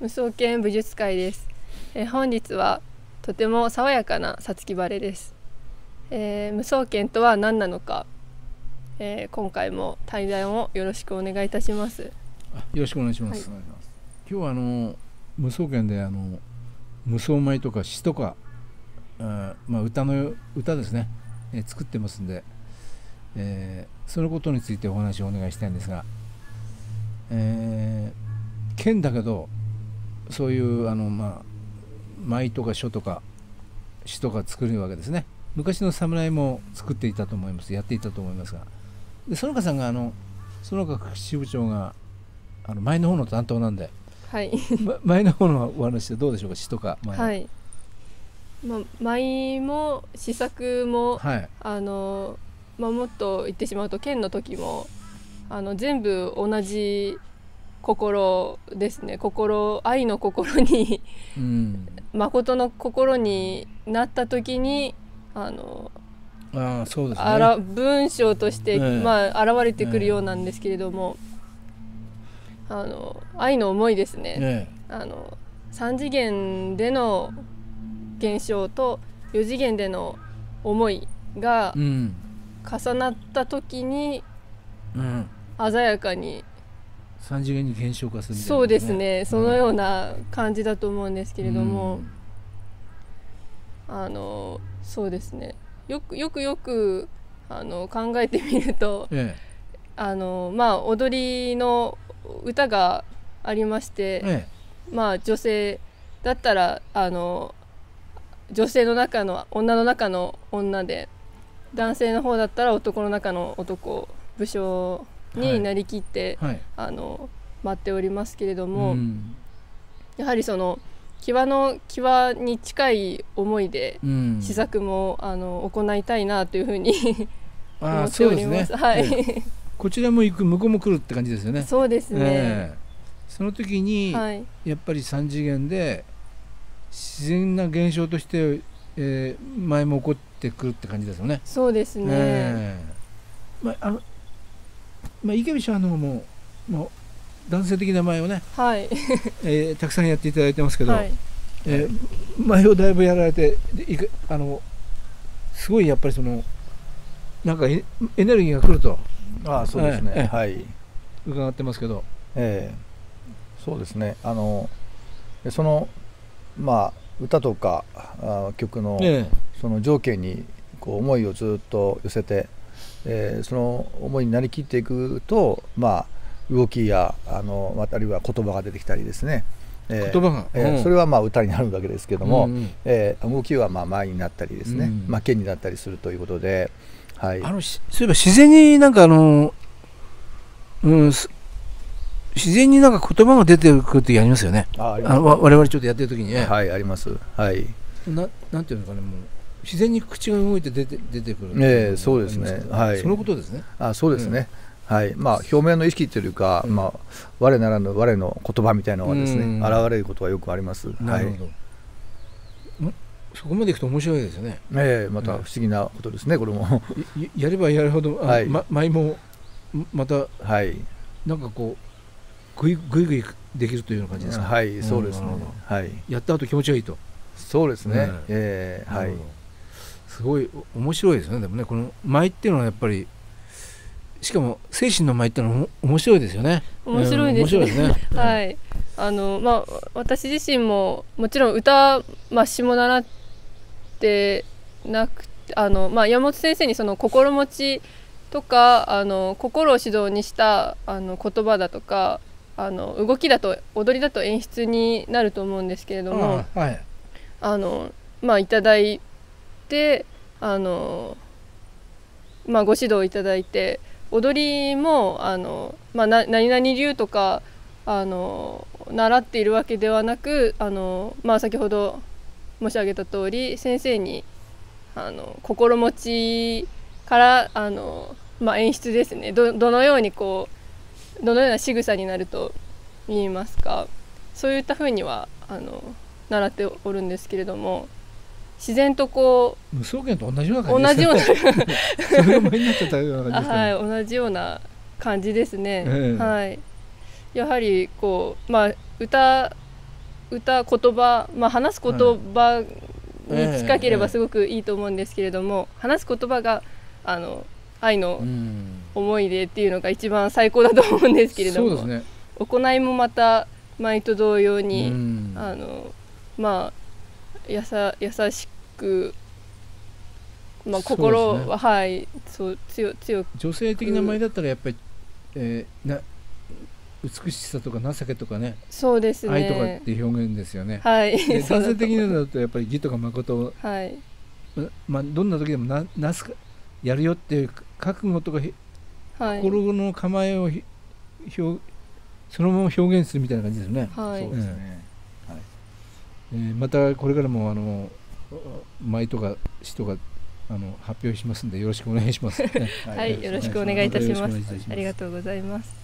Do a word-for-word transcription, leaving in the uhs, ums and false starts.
無双剣武術会です。えー、本日はとても爽やかなさつき晴れです。えー、無双剣とは何なのか、えー、今回も対談をよろしくお願いいたします。よろしくお願いします。はい、今日はあの無双剣であの無双舞とか詩とか、あまあ、歌の歌ですね、えー、作ってますんで、えー、そのことについてお話をお願いしたいんですが、えー、剣だけどそういうあの、まあ、舞とか書とか詩とか作るわけですね。昔の侍も作っていたと思います。やっていたと思いますが、で園香さんがあの園香支部長があの舞の方の担当なんで、 はい、 舞の方のお話はどうでしょうか。詩とか舞、 はい、まあ、舞も詩作も、はい、あのまあ、もっと言ってしまうと剣の時もあの全部同じ心ですね。心、愛の心に、うん、誠の心になった時にあのあそうですね、 あら文章として、えーまあ、現れてくるようなんですけれども、えー、あの愛の思いですね、えー、あのさん次元での現象とよ次元での思いが重なった時に、うん、鮮やかにさん次元に現象化するみたいな、ね、 そうですね、そのような感じだと思うんですけれども、うん、あのそうですね、よくよくよくあの考えてみると、ええ、あのまあ踊りの歌がありまして、ええ、まあ女性だったらあの女性の中の女の中の女で、男性の方だったら男の中の男、武将になりきって、はいはい、あの待っておりますけれども、うん、やはりその際の際に近い思いで試作も、うん、あの行いたいなというふうに思っております。ね、はい、 ええ、こちらも行く向こうも来るって感じですよね。 そうですね、えー、その時に、はい、やっぱりさん次元で自然な現象として、えー、前も起こってくるって感じですよね。 そうですね、えーまああのまあ、池部さんの方ももう男性的な舞をね、はい、えー、たくさんやっていただいてますけど、はい、えー、舞をだいぶやられていく、あのすごいやっぱりそのなんかエネルギーが来ると、 ああそうですね、えー、はい、 伺ってますけど、 えー、そうですね、あのそのまあ歌とかあ曲の、えー、その情景にこう思いをずっと寄せて、えー、その思いになりきっていくと、まあ動きやあのあるいは言葉が出てきたりですね、 えー、言葉が、 えー、それはまあ歌になるわけですけども、うんうん、えー、動きはまあ舞になったりですね、うん、まあ剣になったりするということで、はい、 あのそういえば自然になんかあの、うん、自然になんか言葉が出てくるってやりますよね。あああの我々ちょっとやってる時にね、 はいあります、はい、 ななんていうのかね、もう自然に口が動いて出て出てくる、 えー、そうですね、はい、 そのことですね。 あそうですね、うん、はい、まあ表面の意識というか、うん、まあ我ならぬ我の言葉みたいなのがですね、うん、現れることはよくあります。 なるほど、はい、そこまでいくと面白いですよね。 ええー、また不思議なことですね、これもや, やればやるほど、はい、ま、舞もまた、 はい、 なんかこうぐいぐいぐいできるというような感じですか。 はい、そうですね、はい、 やった後気持ちがいいと。 そうですね、うん、えー、はい、 すごい面白いですね。でもね、この舞っていうのはやっぱり、しかも精神の舞っていうのは面白いですよね。 面白いですね。ですねはい、あのまあ私自身ももちろん歌、まあ、詩も習ってなくて、あのまあ山本先生にその心持ちとかあの心を指導にしたあの言葉だとか、あの動きだと踊りだと演出になると思うんですけれども、あ、はい、あのまあいただいて、あのまあご指導いただいて、踊りもあの、まあ、な何々流とかあの習っているわけではなく、あの、まあ、先ほど申し上げた通り先生にあの心持ちからあの、まあ、演出ですね、 ど, どのようにこうどのような仕草になると言いますか、そういったふうにはあの習っておるんですけれども、自然とこう無双剣と同じような感じですね。同じようなそれが前になっちゃったような感じですね。 はい、同じような感じですね。えー、はい。やはりこうまあ歌歌言葉、まあ、話す言葉に近ければすごくいいと思うんですけれども、はいえーえー、話す言葉があの愛の思い出っていうのが一番最高だと思うんですけれども、そうですね、行いもまた舞と同様に、あのまあやさ優しく、まあ、心は、ね、はいそう強強く女性的な舞だったらやっぱり、えー、な美しさとか情けとかね、 そうですね、 愛とかっていう表現ですよね。 はい、 で男性的なのだとやっぱり義とか誠、 はいまあ、どんな時でもななすかやるよっていう覚悟とか、はい、心の構えをひ表そのまま表現するみたいな感じですね。 はい、そうですね。 はい、えー、またこれからもあの舞とか詩とかあの発表しますんでよろしくお願いします。 はい、よろしくお願いいたします。ありがとうございます。